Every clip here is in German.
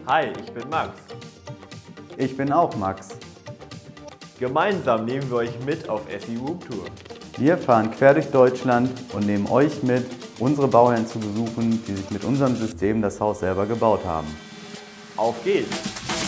Hi, ich bin Max. Ich bin auch Max. Gemeinsam nehmen wir euch mit auf SI Room Tour. Wir fahren quer durch Deutschland und nehmen euch mit, unsere Bauherren zu besuchen, die sich mit unserem System das Haus selber gebaut haben. Auf geht's!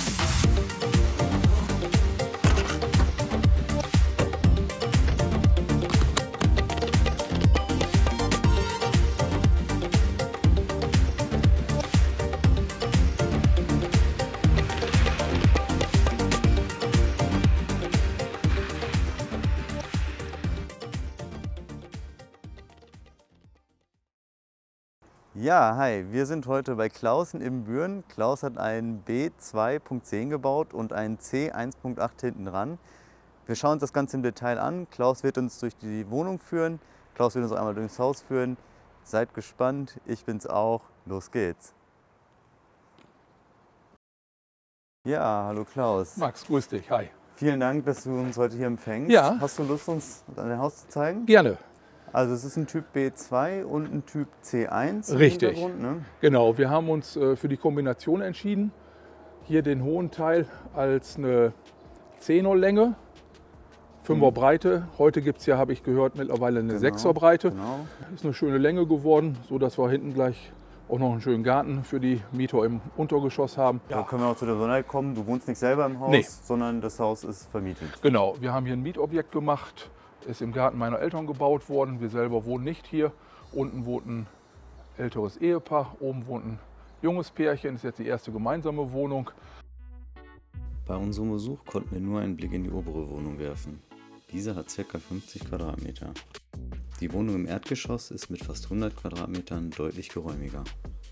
Ja, hi, wir sind heute bei Klaus in Ibbenbüren. Klaus hat einen B2.10 gebaut und einen C1.8 hinten dran. Wir schauen uns das Ganze im Detail an. Klaus wird uns durch die Wohnung führen. Klaus wird uns auch einmal durchs Haus führen. Seid gespannt, ich bin's auch. Los geht's. Ja, hallo Klaus. Max, grüß dich, hi. Vielen Dank, dass du uns heute hier empfängst. Ja. Hast du Lust, uns dein Haus zu zeigen? Gerne. Also es ist ein Typ B2 und ein Typ C1 im Richtig. Hintergrund, ne? Genau, wir haben uns für die Kombination entschieden. Hier den hohen Teil als eine 10er Länge, 5er Breite. Heute gibt es ja, habe ich gehört, mittlerweile eine 6er Breite. Genau. Ist eine schöne Länge geworden, sodass wir hinten gleich auch noch einen schönen Garten für die Mieter im Untergeschoss haben. Da können wir auch zu der Besonderheit kommen. Du wohnst nicht selber im Haus, Nee. sondern das Haus ist vermietet. Genau, wir haben hier ein Mietobjekt gemacht. Ist im Garten meiner Eltern gebaut worden. Wir selber wohnen nicht hier. Unten wohnt ein älteres Ehepaar, oben wohnt ein junges Pärchen. Das ist jetzt die erste gemeinsame Wohnung. Bei unserem Besuch konnten wir nur einen Blick in die obere Wohnung werfen. Diese hat ca. 50 Quadratmeter. Die Wohnung im Erdgeschoss ist mit fast 100 Quadratmetern deutlich geräumiger.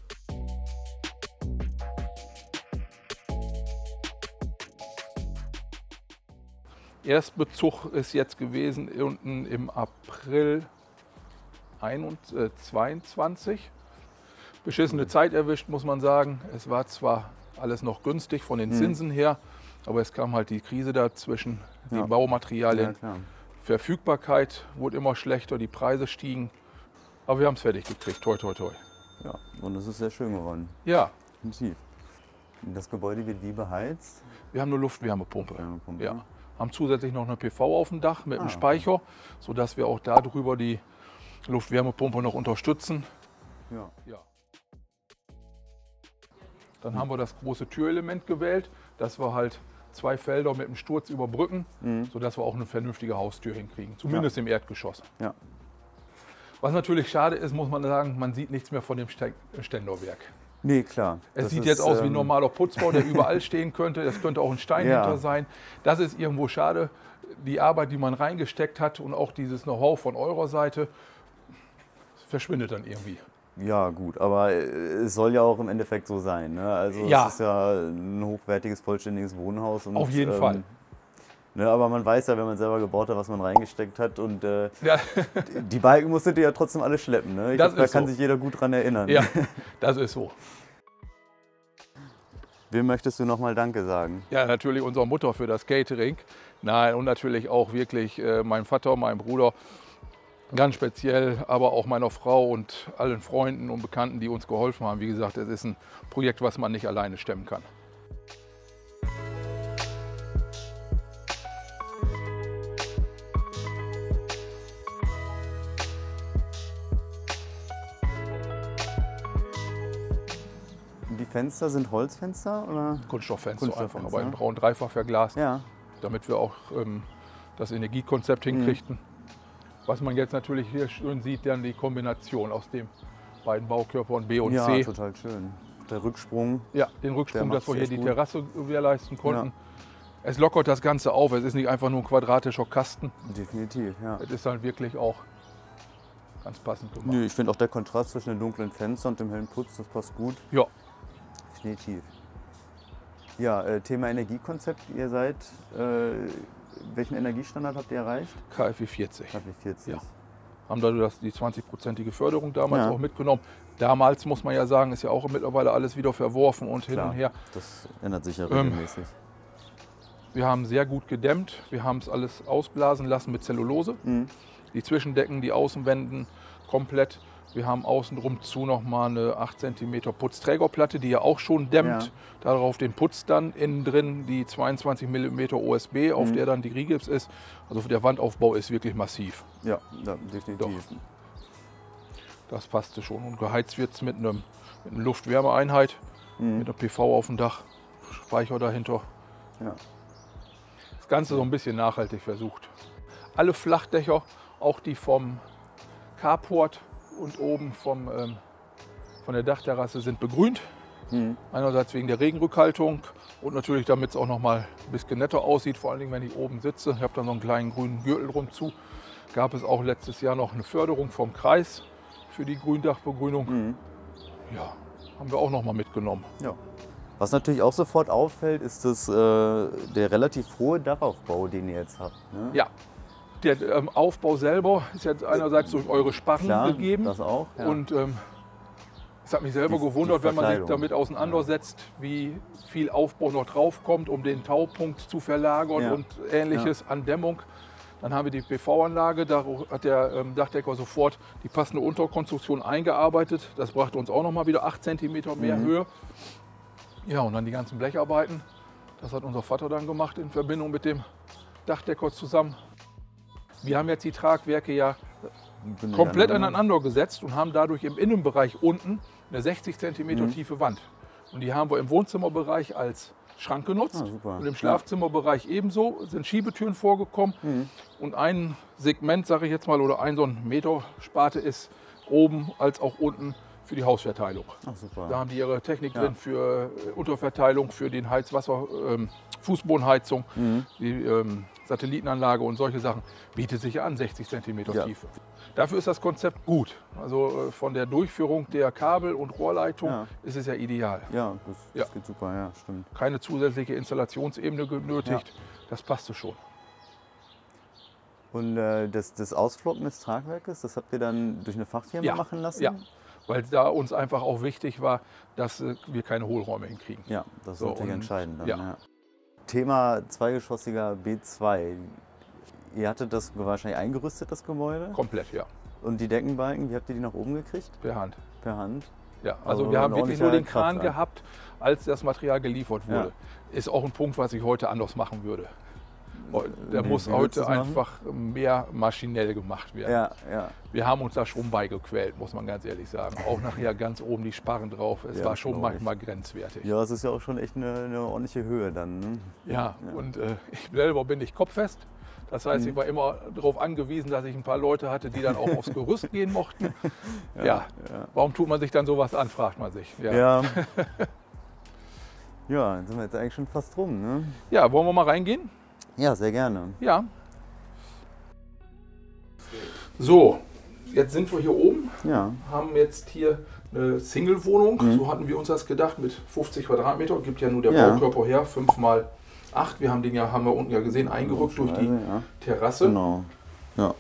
Erstbezug ist jetzt gewesen unten im April 22. Beschissene Zeit erwischt, muss man sagen. Es war zwar alles noch günstig von den Zinsen her, aber es kam halt die Krise dazwischen. Die Ja. Baumaterialien, Ja, klar. Verfügbarkeit wurde immer schlechter, die Preise stiegen. Aber wir haben es fertig gekriegt, toi toi toi. Ja, und es ist sehr schön geworden. Ja, Definitiv. Das Gebäude wird wie beheizt? wir haben eine Luftwärmepumpe. Wärmepumpe, Ja. ne? Haben zusätzlich noch eine PV auf dem Dach mit einem okay. Speicher, sodass wir auch darüber die Luftwärmepumpe noch unterstützen. Ja. Ja. Dann haben wir das große Türelement gewählt, dass wir halt 2 Felder mit dem Sturz überbrücken, sodass wir auch eine vernünftige Haustür hinkriegen, zumindest im Erdgeschoss. Ja. Was natürlich schade ist, muss man sagen, man sieht nichts mehr von dem Ständerwerk. Nee, klar. Es Das sieht ist, jetzt aus wie ein normaler Putzbau, der überall stehen könnte. Das könnte auch ein Stein Ja. hinter sein. Das ist irgendwo schade. Die Arbeit, die man reingesteckt hat und auch dieses Know-how von eurer Seite, verschwindet dann irgendwie. Ja, gut, aber es soll ja auch im Endeffekt so sein. Ne? Also Ja. es ist ja ein hochwertiges, vollständiges Wohnhaus. Und, Auf jeden Fall. Ne, aber man weiß ja, wenn man selber gebaut hat, was man reingesteckt hat. Und Ja, die Balken musstet ihr ja trotzdem alle schleppen. Ne? Das Da ist kann so. sich jeder gut dran erinnern. ja, das ist so. Wem möchtest du nochmal Danke sagen? Ja, natürlich unserer Mutter für das Catering. Nein, und natürlich auch wirklich meinem Vater, meinem Bruder, ganz speziell, aber auch meiner Frau und allen Freunden und Bekannten, die uns geholfen haben. Wie gesagt, es ist ein Projekt, was man nicht alleine stemmen kann. Die Fenster sind Holzfenster? Oder? Kunststofffenster einfach, Kunststofffenster. aber in braun dreifach verglast, Ja. damit wir auch das Energiekonzept hinkriegten. Was man jetzt natürlich hier schön sieht, dann die Kombination aus den beiden Baukörpern B und Ja, C. total schön. Der Rücksprung. Ja, den Rücksprung, Der dass wir macht's hier echt die gut. Terrasse gewährleisten konnten. Ja. Es lockert das Ganze auf. Es ist nicht einfach nur ein quadratischer Kasten. Definitiv, ja. Es ist halt wirklich auch ganz passend gemacht. Nö, ich finde auch der Kontrast zwischen den dunklen Fenstern und dem hellen Putz, das passt gut. Ja, Definitiv. Ja, Thema Energiekonzept. Ihr seid, welchen Energiestandard habt ihr erreicht? KfW 40. KfW 40. Ja. Haben da die 20-prozentige Förderung damals Ja. auch mitgenommen. Damals, muss man ja sagen, ist ja auch mittlerweile alles wieder verworfen und hin Klar, und her. das ändert sich ja regelmäßig. Wir haben sehr gut gedämmt. Wir haben es alles ausblasen lassen mit Zellulose. die Zwischendecken, die Außenwänden komplett. Wir haben außenrum zu nochmal eine 8 cm Putzträgerplatte, die ja auch schon dämmt. Ja. Darauf den Putz dann, innen drin die 22 mm OSB, auf der dann die Rigips ist. Also der Wandaufbau ist wirklich massiv. Ja, definitiv. Das passte schon. Und geheizt wird es mit einer Luft-Wärme-Einheit, mit einer PV auf dem Dach, Speicher dahinter. Ja. Das Ganze so ein bisschen nachhaltig versucht. Alle Flachdächer, auch die vom Carport und oben von der Dachterrasse, sind begrünt. Einerseits wegen der Regenrückhaltung und natürlich, damit es auch noch mal ein bisschen netter aussieht, vor allen Dingen, wenn ich oben sitze. Ich habe dann so einen kleinen grünen Gürtel rum zu. Gab es auch letztes Jahr noch eine Förderung vom Kreis für die Gründachbegrünung. Ja, haben wir auch noch mal mitgenommen. Ja. Was natürlich auch sofort auffällt, ist der relativ hohe Dachaufbau, den ihr jetzt habt. Ne? Ja, der Aufbau selber ist jetzt einerseits durch eure Sparren Klar, gegeben. das auch. Ja. Und es hat mich selber gewundert, wenn man sich damit auseinandersetzt, wie viel Aufbau noch drauf kommt, um den Taupunkt zu verlagern und Ähnliches an Dämmung. Dann haben wir die PV-Anlage, da hat der Dachdecker sofort die passende Unterkonstruktion eingearbeitet. Das brachte uns auch noch mal wieder 8 cm mehr Höhe. Ja, und dann die ganzen Blecharbeiten. Das hat unser Vater dann gemacht in Verbindung mit dem Dachdecker zusammen. Wir haben jetzt die Tragwerke ja komplett aneinander gesetzt und haben dadurch im Innenbereich unten eine 60 cm tiefe Wand. Und die haben wir im Wohnzimmerbereich als Schrank genutzt. Und im Schlafzimmerbereich ebenso sind Schiebetüren vorgekommen. Und ein Segment, sage ich jetzt mal, oder so ein Meter Sparte ist oben als auch unten für die Hausverteilung. Ach, super. Da haben die ihre Technik drin für Unterverteilung, für den Heizwasser, Fußbodenheizung, die Satellitenanlage und solche Sachen. Bietet sich an, 60 cm Tiefe. Dafür ist das Konzept gut. Also von der Durchführung der Kabel- und Rohrleitung ist es ja ideal. Ja, das geht super, ja, stimmt. Keine zusätzliche Installationsebene genötigt. Das passte schon. Und das Ausflocken des Tragwerkes, das habt ihr dann durch eine Fachfirma machen lassen? Ja, weil da uns einfach auch wichtig war, dass wir keine Hohlräume hinkriegen. Ja, das ist natürlich entscheidend. Dann, ja. Thema zweigeschossiger B2. Ihr hattet das wahrscheinlich eingerüstet, das Gebäude? Komplett, ja. Und die Deckenbalken, wie habt ihr die nach oben gekriegt? Per Hand. Per Hand? Ja, also wir haben wirklich nur den Kran gehabt, als das Material geliefert wurde. Ist auch ein Punkt, was ich heute anders machen würde. Der muss heute einfach mehr maschinell gemacht werden. Ja, ja. Wir haben uns da schon beigequält, muss man ganz ehrlich sagen. Auch nachher ganz oben die Sparren drauf. Es war schon manchmal grenzwertig. Ja, es ist ja auch schon echt eine ordentliche Höhe dann. Ne? Ja, und ich selber bin nicht kopffest. Das heißt, ich war immer darauf angewiesen, dass ich ein paar Leute hatte, die dann auch aufs Gerüst gehen mochten. Warum tut man sich dann sowas an, fragt man sich. Ja, ja, dann sind wir jetzt eigentlich schon fast rum. Ne? Ja, wollen wir mal reingehen? Ja, sehr gerne. Ja. So, jetzt sind wir hier oben, haben jetzt hier eine Single-Wohnung, so hatten wir uns das gedacht, mit 50 Quadratmeter, gibt ja nur der Baukörper her, 5 mal 8, wir haben den ja, haben wir unten ja gesehen, eingerückt durch die Terrasse. Genau, ja.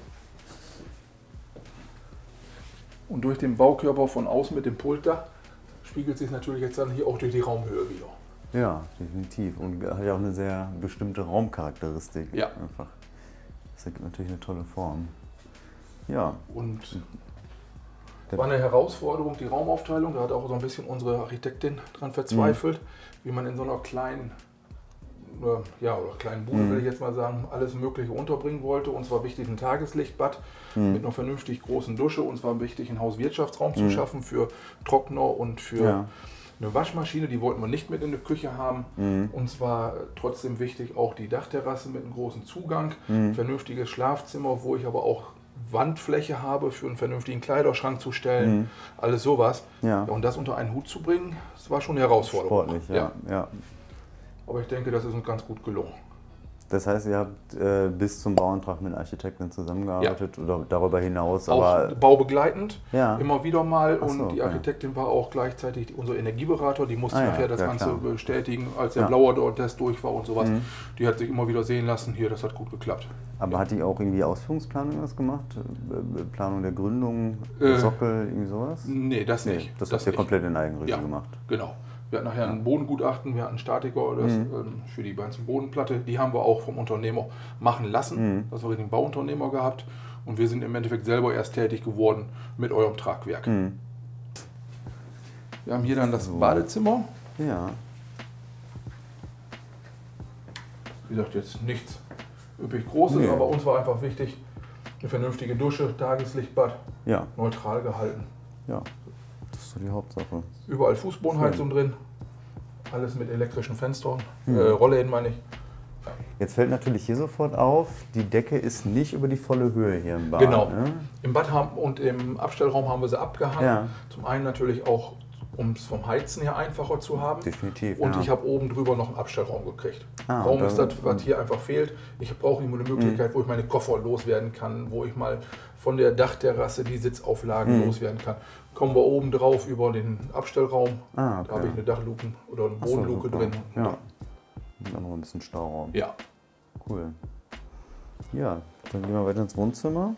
Und durch den Baukörper von außen mit dem Pultdach spiegelt sich natürlich jetzt dann hier auch durch die Raumhöhe wieder. Ja, definitiv. Und hat ja auch eine sehr bestimmte Raumcharakteristik. Ja. Einfach. Das ergibt natürlich eine tolle Form. Ja. Und es war eine Herausforderung, die Raumaufteilung. Da hat auch so ein bisschen unsere Architektin dran verzweifelt, wie man in so einer kleinen, oder kleinen Bude, will ich jetzt mal sagen, alles Mögliche unterbringen wollte. Uns war wichtig ein Tageslichtbad mit einer vernünftig großen Dusche. Uns war wichtig, einen Hauswirtschaftsraum zu schaffen für Trockner und für eine Waschmaschine. Die wollten wir nicht mit in der Küche haben. Uns war trotzdem wichtig auch die Dachterrasse mit einem großen Zugang, ein vernünftiges Schlafzimmer, wo ich aber auch Wandfläche habe, für einen vernünftigen Kleiderschrank zu stellen, alles sowas. Ja, und das unter einen Hut zu bringen, das war schon eine Herausforderung. Sportlich, ja. Aber ich denke, das ist uns ganz gut gelungen. Das heißt, ihr habt bis zum Bauantrag mit Architekten zusammengearbeitet oder darüber hinaus? Auch aber baubegleitend, immer wieder mal. Und die Architektin war auch gleichzeitig unser Energieberater. Die musste nachher das Ganze bestätigen, als der Blauer-Test durch war und sowas. Die hat sich immer wieder sehen lassen, hier, das hat gut geklappt. Aber hat die auch irgendwie Ausführungsplanung was gemacht? Planung der Gründung, Sockel, irgendwie sowas? Nee, das nicht. Das habt ihr komplett in Eigenregie gemacht? Genau. Wir hatten nachher ein Bodengutachten, wir hatten einen Statiker für die ganze Bodenplatte. Die haben wir auch vom Unternehmer machen lassen. Das war den Bauunternehmer gehabt. Und wir sind im Endeffekt selber erst tätig geworden mit eurem Tragwerk. Mhm. Wir haben hier dann das Badezimmer. Ja. Wie gesagt, jetzt nichts üppig Großes, Nee. aber uns war einfach wichtig, eine vernünftige Dusche, Tageslichtbad, Ja. neutral gehalten. Ja. Das ist so die Hauptsache. Überall Fußbodenheizung drin, alles mit elektrischen Fenstern, Rollläden meine ich. Jetzt fällt natürlich hier sofort auf, die Decke ist nicht über die volle Höhe hier im Bad. Genau. Ne? Im Bad und im Abstellraum haben wir sie abgehangen. Ja. Zum einen natürlich auch, um es vom Heizen her einfacher zu haben. Definitiv. Und ja. ich habe oben drüber noch einen Abstellraum gekriegt. Ah, Raum da- ist das, was hier einfach fehlt. Ich brauche immer eine Möglichkeit, wo ich meine Koffer loswerden kann, wo ich mal von der Dachterrasse die Sitzauflagen loswerden kann. Kommen wir oben drauf über den Abstellraum. Ah, Da habe ich eine Dachluken oder eine Ach so, Bodenluke super. drin. Ja. Dann noch ein bisschen Stauraum. Ja. Cool. Ja, dann gehen wir weiter ins Wohnzimmer.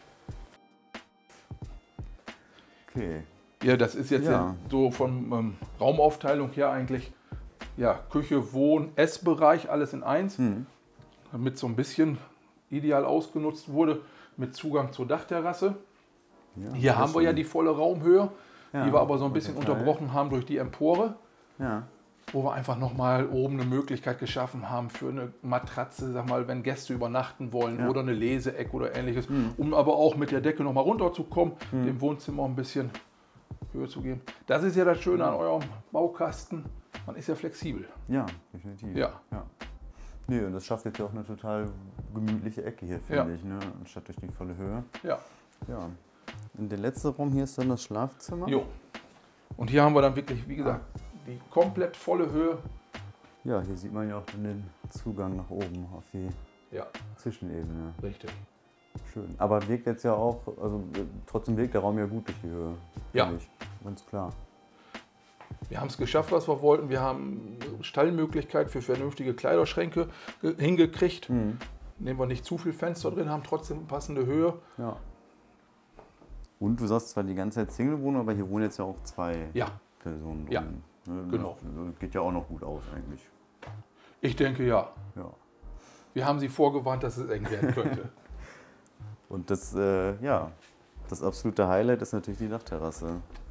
Okay. Ja, das ist jetzt Ja. so von Raumaufteilung her eigentlich Küche, Wohn-, Essbereich, alles in eins. Damit so ein bisschen ideal ausgenutzt wurde mit Zugang zur Dachterrasse. Ja, Hier haben wir ja die volle Raumhöhe, Ja, die wir aber so ein bisschen total. unterbrochen haben durch die Empore, Ja. wo wir einfach nochmal oben eine Möglichkeit geschaffen haben für eine Matratze, sag mal, wenn Gäste übernachten wollen Ja. oder eine Leseecke oder ähnliches, um aber auch mit der Decke nochmal runterzukommen, dem Wohnzimmer ein bisschen Höhe zu geben. Das ist ja das Schöne an eurem Baukasten, man ist ja flexibel. Ja, definitiv. Ja. Nee, und das schafft jetzt ja auch eine total gemütliche Ecke hier, Ja. finde ich, ne? Anstatt durch die volle Höhe. Ja. Ja. Und der letzte Raum hier ist dann das Schlafzimmer. Jo. Und hier haben wir dann wirklich, wie gesagt, die komplett volle Höhe. Ja, hier sieht man ja auch dann den Zugang nach oben auf die Ja, Zwischenebene. richtig. Schön. Aber wirkt jetzt ja auch, also trotzdem wirkt der Raum ja gut durch die Höhe. Ja. finde ich. Ganz klar. Wir haben es geschafft, was wir wollten. Wir haben Stallmöglichkeit für vernünftige Kleiderschränke hingekriegt. Nehmen wir nicht zu viel Fenster drin, haben trotzdem passende Höhe. Ja. Und du sagst zwar die ganze Zeit Single-Wohnung, aber hier wohnen jetzt ja auch zwei Ja, Personen drin. Ja, Ne, genau. Das geht ja auch noch gut aus eigentlich. ich denke ja. Ja. Wir haben sie vorgewarnt, dass es eng werden könnte. Und das, das absolute Highlight ist natürlich die Dachterrasse.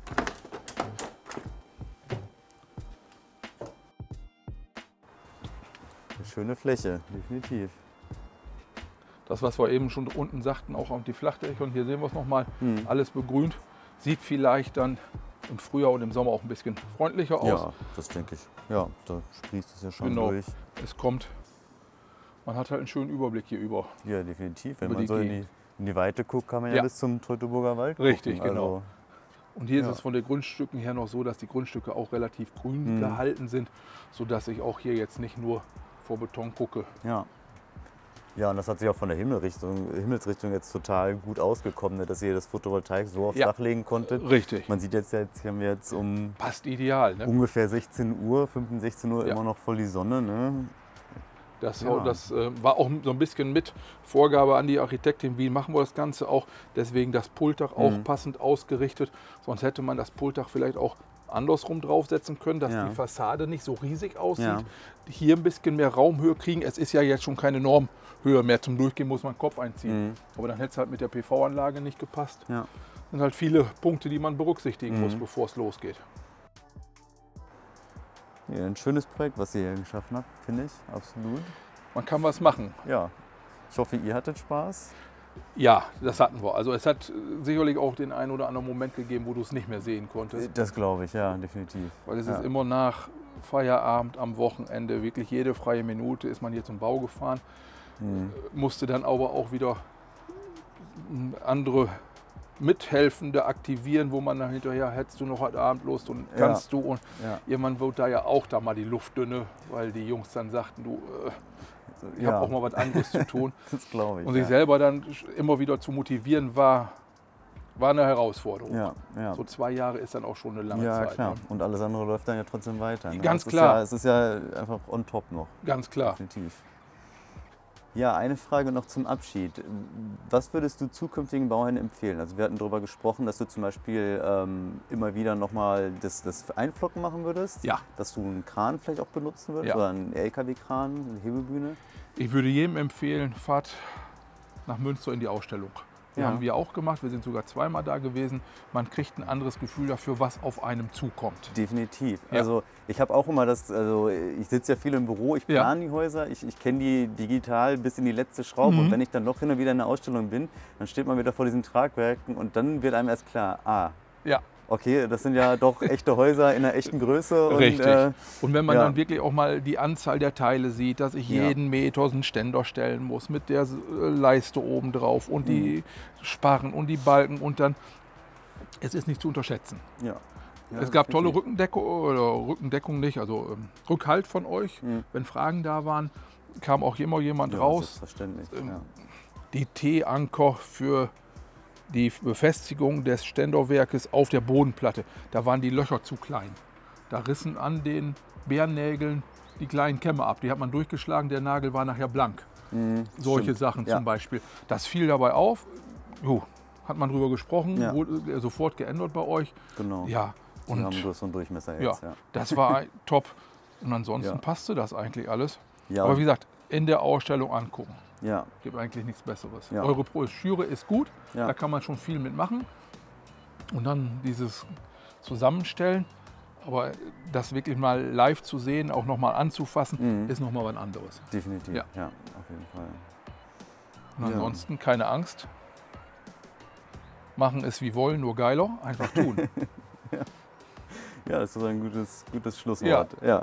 Eine schöne Fläche, definitiv. Das, was wir eben schon unten sagten, auch auf die Flachdecke. Und hier sehen wir es nochmal, alles begrünt. Sieht vielleicht dann im Frühjahr und im Sommer auch ein bisschen freundlicher aus. Ja, das denke ich. Ja, da sprießt es ja schon Genau. durch. Es kommt, man hat halt einen schönen Überblick hier über. Ja, definitiv. Wenn Über man die so Gegend. in die Weite guckt, kann man ja Ja. bis zum Teutoburger Wald Richtig, gucken. genau. Also, Und hier Ja. ist es von den Grundstücken her noch so, dass die Grundstücke auch relativ grün gehalten sind, sodass ich auch hier jetzt nicht nur vor Beton gucke. ja. Ja, und das hat sich auch von der Himmelsrichtung jetzt total gut ausgekommen, ne, dass ihr das Photovoltaik so aufs Ja. Dach legen konntet. Richtig. Man sieht jetzt haben wir jetzt um Passt ideal. Ne? ungefähr 16 Uhr, 15, 16 Uhr Ja. immer noch voll die Sonne. Ne? Das, Ja. das war auch so ein bisschen mit Vorgabe an die Architektin, wie machen wir das Ganze auch. Deswegen das Pultdach auch passend ausgerichtet. Sonst hätte man das Pultdach vielleicht auch andersrum draufsetzen können, dass Ja. die Fassade nicht so riesig aussieht. Ja. Hier ein bisschen mehr Raumhöhe kriegen. Es ist ja jetzt schon keine Normhöhe mehr. Zum Durchgehen muss man den Kopf einziehen. Aber dann hätte es halt mit der PV-Anlage nicht gepasst. Ja. Das sind halt viele Punkte, die man berücksichtigen muss, bevor es losgeht. Ja, ein schönes Projekt, was ihr hier geschaffen habt, finde ich, absolut. Man kann was machen. Ja, ich hoffe, ihr hattet Spaß. Ja, das hatten wir. Also es hat sicherlich auch den einen oder anderen Moment gegeben, wo du es nicht mehr sehen konntest. Das glaube ich, ja, definitiv. Weil es ja. ist immer nach Feierabend am Wochenende, wirklich jede freie Minute ist man hier zum Bau gefahren. Musste dann aber auch wieder andere Mithelfende aktivieren, wo man dann hinterher, hättest du noch heute Abend Lust und kannst du. Und Ja. irgendwann wurde da ja auch da mal die Luft dünne, weil die Jungs dann sagten, du, ich habe auch mal was anderes zu tun. Das glaube ich. Und sich selber dann immer wieder zu motivieren, war eine Herausforderung. Ja, ja. So 2 Jahre ist dann auch schon eine lange Ja, Zeit. klar. Ne? Und alles andere läuft dann ja trotzdem weiter. Ne? Ganz Es ist klar. Ja, es ist ja einfach on top noch. Ganz klar. Definitiv. Ja, eine Frage noch zum Abschied. Was würdest du zukünftigen Bauherren empfehlen? Also wir hatten darüber gesprochen, dass du zum Beispiel immer wieder nochmal das Einflocken machen würdest. Ja. Dass du einen Kran vielleicht auch benutzen würdest Ja. oder einen LKW-Kran, eine Hebebühne. Ich würde jedem empfehlen, fahrt nach Münster in die Ausstellung. Die Ja. haben wir auch gemacht. Wir sind sogar zweimal da gewesen. Man kriegt ein anderes Gefühl dafür, was auf einem zukommt. Definitiv. Ja. Also ich habe auch immer ich sitze ja viel im Büro, ich Ja. plane die Häuser, ich kenne die digital bis in die letzte Schraube. Mhm. Und wenn ich dann doch hin und wieder in der Ausstellung bin, dann steht man wieder vor diesen Tragwerken und dann wird einem erst klar, Ja. okay, das sind ja doch echte Häuser in einer echten Größe. Richtig. Und, Und wenn man ja. dann wirklich auch mal die Anzahl der Teile sieht, dass ich Ja. jeden Meter einen Ständer stellen muss mit der Leiste oben drauf und die Sparren und die Balken und dann, es ist nicht zu unterschätzen. ja. Ja, Es gab tolle definitiv. Rückendeckung, oder Rückendeckung nicht, also Rückhalt von euch. Mhm. Wenn Fragen da waren, kam auch immer jemand Ja, raus. selbstverständlich. Ja. Die T-Anker für die Befestigung des Ständerwerkes auf der Bodenplatte. Da waren die Löcher zu klein. Da rissen an den Bärennägeln die kleinen Kämme ab. Die hat man durchgeschlagen, der Nagel war nachher blank. Solche stimmt. Sachen Ja. zum Beispiel. Das fiel dabei auf. Hat man drüber gesprochen, Ja. wurde sofort geändert bei euch. Genau. Ja, Die und haben so einen Durchmesser ja, jetzt. Ja. das war top. Und ansonsten Ja. passte das eigentlich alles. Ja. Aber wie gesagt, in der Ausstellung angucken. Ja. Gibt eigentlich nichts Besseres. Ja. Eure Broschüre ist gut, Ja. da kann man schon viel mitmachen. Und dann dieses Zusammenstellen. Aber das wirklich mal live zu sehen, auch nochmal anzufassen, ist nochmal was anderes. Definitiv. Ja. Ja, auf jeden Fall. Und Ja. ansonsten keine Angst. Machen es wie wollen, nur geiler. Einfach tun. Ja, das ist ein gutes Schlusswort. Ja.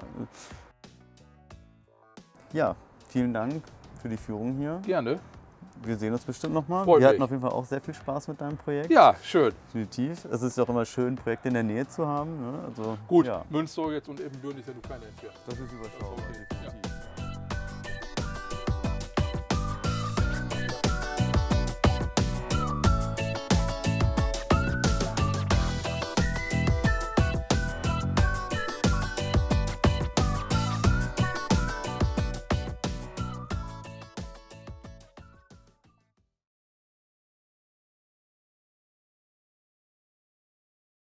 Ja, vielen Dank für die Führung hier. Gerne. Wir sehen uns bestimmt nochmal. Freut Wir hatten mich. auf jeden Fall auch sehr viel Spaß mit deinem Projekt. Ja, schön. Definitiv. Es ist auch immer schön, Projekte in der Nähe zu haben. Ne? Also, Gut, Ja, Münster jetzt und Ebenbüren ist ja nur keine Entfernung. das ist überschaubar. Okay. Ja.